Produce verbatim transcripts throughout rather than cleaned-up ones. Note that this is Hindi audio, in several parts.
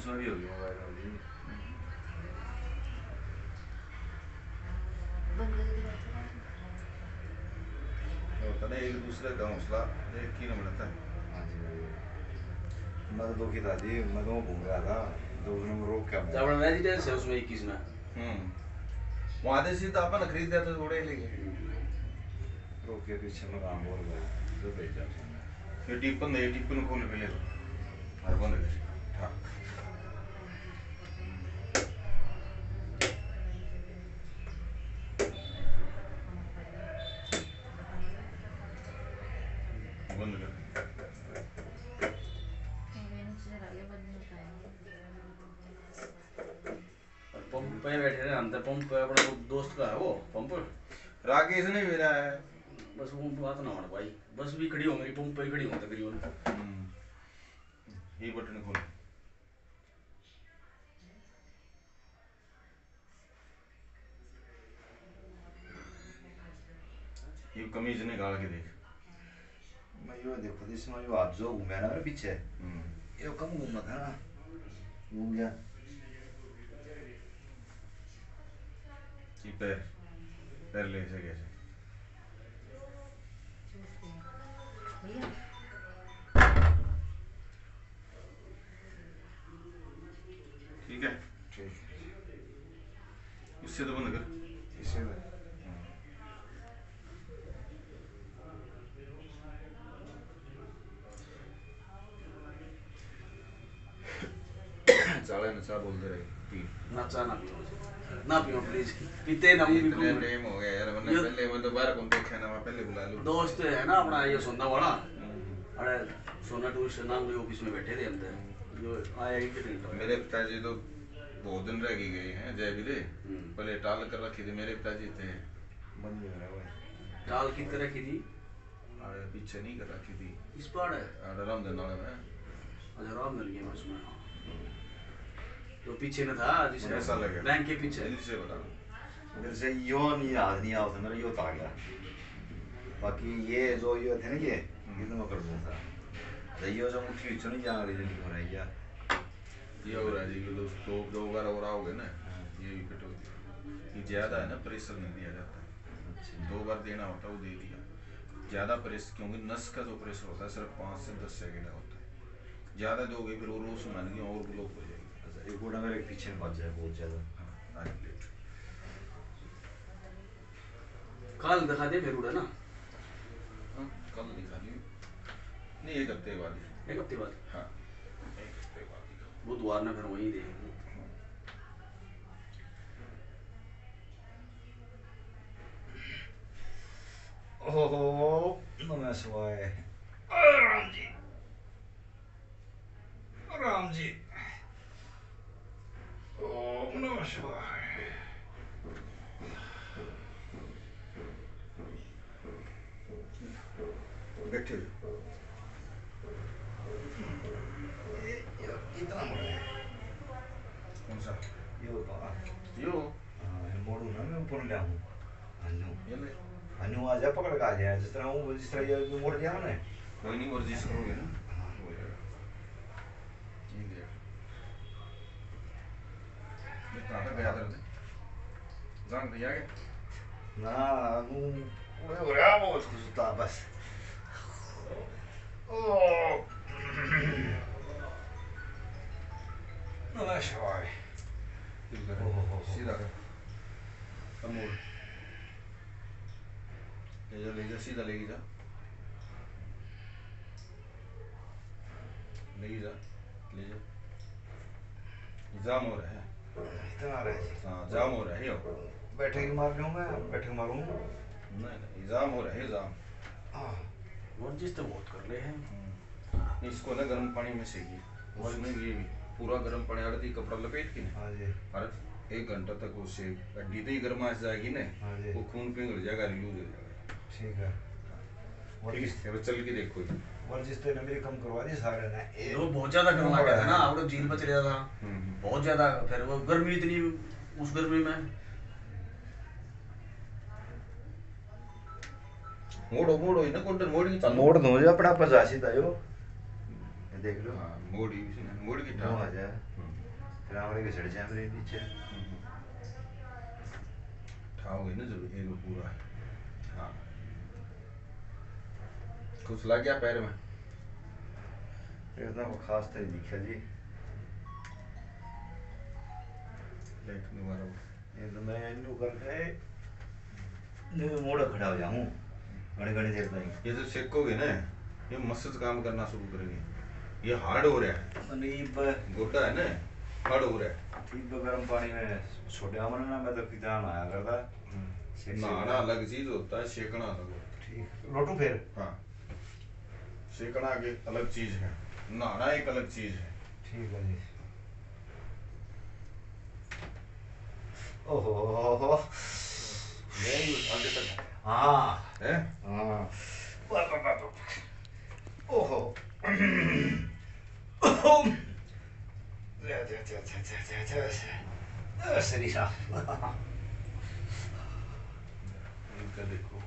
उसमें भी होगी मोबाइल वाली। होता ना एक दूसरे का हौसला देख के ना बढ़ता है। हाँ जी मैं तो दो की था जी, मैं तो घूम रहा था दो नंबर रोक क्या मैं अपना रेजिडेंस है उसमें इक्कीस में। हम्म वहाँ से सीधा अपन खरीद दिया तो थोड़े लेंगे रोक के पीछे में काम बोल गया जो भेजा ये टिप्पन दे टिप्पन खोल के ले दो और बंद कर हाँ बंद कर पंप पे बैठे रहे हम तो। पंप पे अपना दोस्त का है वो पंप। राकेश ने मेरा है बस वो बात ना मान भाई, बस भी खड़ी हो मेरी पंप पे ही खड़ी हो तकरीबन। ये बटन खोल ये कमीज निकाल के देख। मैं यो देखो तो इसमें यो हाथ जो घूमया ना मेरे पीछे यो कम घूमा था ना घूम गया ये पैर पैर ले से कैसे ठीक है ठीक इससे तो बंद कर इससे चाले नचा बोलते रहे तीन नचा ना पियो ना पियो प्लीज, पीते ना भी इतने टाइम हो गया यार वरना पहले मैं दोबारा कौन देखा ना मैं पहले बुला लूं दोस्त है ना अपना ये सोना वाला। अरे सोना टूरिस्ट नाम के ऑफिस में बैठे थे हम तो, जो आया ही नहीं। मेरे पिताजी तो बहुत दिन रह गए हैं जय भी दे पहले टाल कर रखी थी मेरे पिताजी थे बंद हो रहा है टाल की तरह की थी अरे पीछे नहीं कर रखी थी इस पार है। अरे रामधन वाले में अच्छा राम मिल गया उसमें तो पीछे में था जिसने ऐसा लगे बैंक के पीछे जल्दी से बता मेरे से यो नहीं याद नहीं आता मेरा यो आ गया बाकी ये जो यो थे ना ये ये तो मैं कर दूँ था तो यो जो मुट्ठी बीच नहीं जाना रिजल्ट हो रहा है यार ये हो रहा है जी दो दो दो बार और आओगे ना ये भी फिट होती है ये ज़्यादा है ना प्रेशर नहीं दिया जाता दो बार देना होता है वो दे दिया ज़्यादा प्रेस क्योंकि नस का जो प्रेशर होता है सिर्फ पाँच से दस सेकेंड होता है ज़्यादा दोगे फिर वो रोज मान गई और ब्लॉक हो जाएगी एक गोड़ा मेरे पीछे में बच जाए बहुत ज़्यादा हाँ आज प्लेट कल दिखा दे फिर उड़ा ना हाँ कल दिखा दी नहीं एक हफ्ते बाद एक हफ्ते बाद। हाँ एक हफ्ते बाद दिखा बुधवार ना फिर वहीं देंगे। ओहो नमः शिवाय राम जी राम जी ओम नमः शिवाय बैठे इतना मोड़ा है कौन सा यो तो यो हाँ मोड़ू ना मैं ऊपर ले आऊँ अन्नू ये ले अन्नू आ जाए पकड़ के आ जाए जिस तरह हूँ जिस तरह ये मोड़ दिया मैंने कोई नहीं मर्जी से करोगे ना हो जाएगा ये देख ये कहाँ तक गया था जान दिया क्या ना हूँ वो हो रहा वो उसको सुता बस ओ नमः शिवाय सीधा कर अमूल ले जा ले जा सीधा लेके जा लेके जा ले जा जाम हो रहा है इतना रहे हाँ जाम हो रहा है यो बैठे की मार लूँ मैं बैठे की मारूँ नहीं नहीं जाम हो रहा है जाम हाँ वर्जिश तो बहुत कर रहे हैं। इसको ना गर्म पानी में सेकिए उसमें ये भी पूरा गर्म पानी आड़ती कपड़ा लपेट के हाँ जी और एक घंटा तक वो सेक हड्डी तो ही गर्माश जाएगी ना हाँ जी वो खून पिघल जाएगा लूज हो जाएगा ठीक है ठीक है चल के देखो वर्जिश तो मेरी कम करवा दी सारे ने वो बहुत ज्यादा करना लगा था ना और झील बच रहा था बहुत ज्यादा फिर वो गर्मी इतनी उस गर्मी में मोड़ो मोड़ो ना कोंटर मोड़ के चल मोड़ दो जो अपना पचासी था यो देख लो हाँ मोड़ी भी ना मोड़ी की वो ठाव आ जाए फिर हमारे के चढ़ जाए मेरे नीचे ठाव गई ना जब एक पूरा हाँ कुछ लग गया पैर में इतना को खास तो नहीं दिखा जी देख दोबारा ये तो मैं इनको करके नहीं मोड़ा खड़ा हो जाऊं घड़ी घड़ी देर तक ये तो सेकोगे ना ये मस्त काम करना शुरू करेंगे ये हार्ड हो रहा है नीब गोड्डा है ना हार्ड हो रहा है नीब गर्म पानी में छोटे हमने ना मैं तो कितना नहाया करता सेक- नहाना अलग चीज होता है सेकना अलग होता ठीक लोटू फिर है हाँ सेकना की अलग चीज है नहाना एक अलग चीज है ठीक है जी ओहो हो नहीं आगे तक हाँ है हाँ वाह, वाह, वाह, वाह। ओहो जा, जा, जा, जा, जा, जा, जा। सही साहब इनका देखो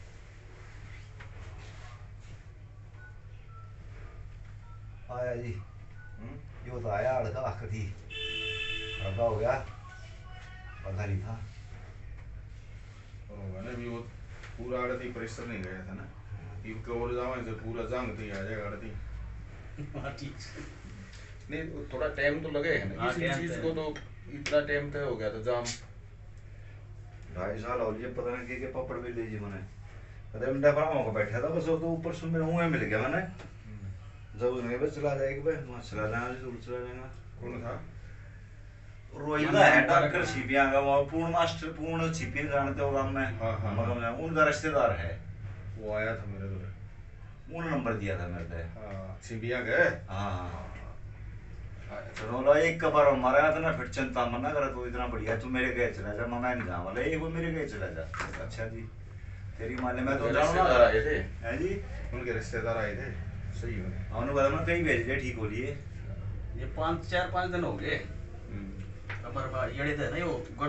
आया जी हम्म यो तो आया अड़का कथी अड़का हो गया पता नहीं था और होगा ना भी वो पूरा आड़ती प्रेशर नहीं गया था ना ये कवर जावे से पूरा जंग थी आ जाएगा आड़ती हाँ ठीक है नहीं वो थोड़ा टाइम तो लगेगा ना हाँ, इसी टाइम चीज तो को तो इतना टाइम तय हो गया था जाम ढाई साल हो लिए पता नहीं के के पापड़ भी ले जी मैंने पता मैं डफरा को बैठा था बस वो तो ऊपर सुन में मुंह में मिल गया मैंने जब उसने बस चला जाएगा भाई वहाँ चला जाएगा जी दूर चला जाएगा कौन था रोहिला है डॉक्टर छिपिया का वो पूर्ण मास्टर पूर्ण छिपिया जानते हो गांव में हाँ, हाँ, मगम में उनका रिश्तेदार है वो आया था मेरे घर उन्होंने नंबर दिया था मेरे पे हाँ सिबिया गए हाँ हाँ हाँ तो बोला एक कबार मारा था ना फिर चिंता मना करा तू इतना बढ़िया तू मेरे गए चला जा मैं नहीं जाऊँ बोला एक वो मेरे गए चला जा अच्छा जी तेरी माने मैं तो उनके जाऊँ रिश्तेदार ना आए थे है जी उनके रिश्तेदार आए थे सही है उन्होंने बताया मैं कहीं भेज दिया ठीक हो लिए ये पाँच चार पाँच दिन हो गए हम्म। हमारे ये है ना यो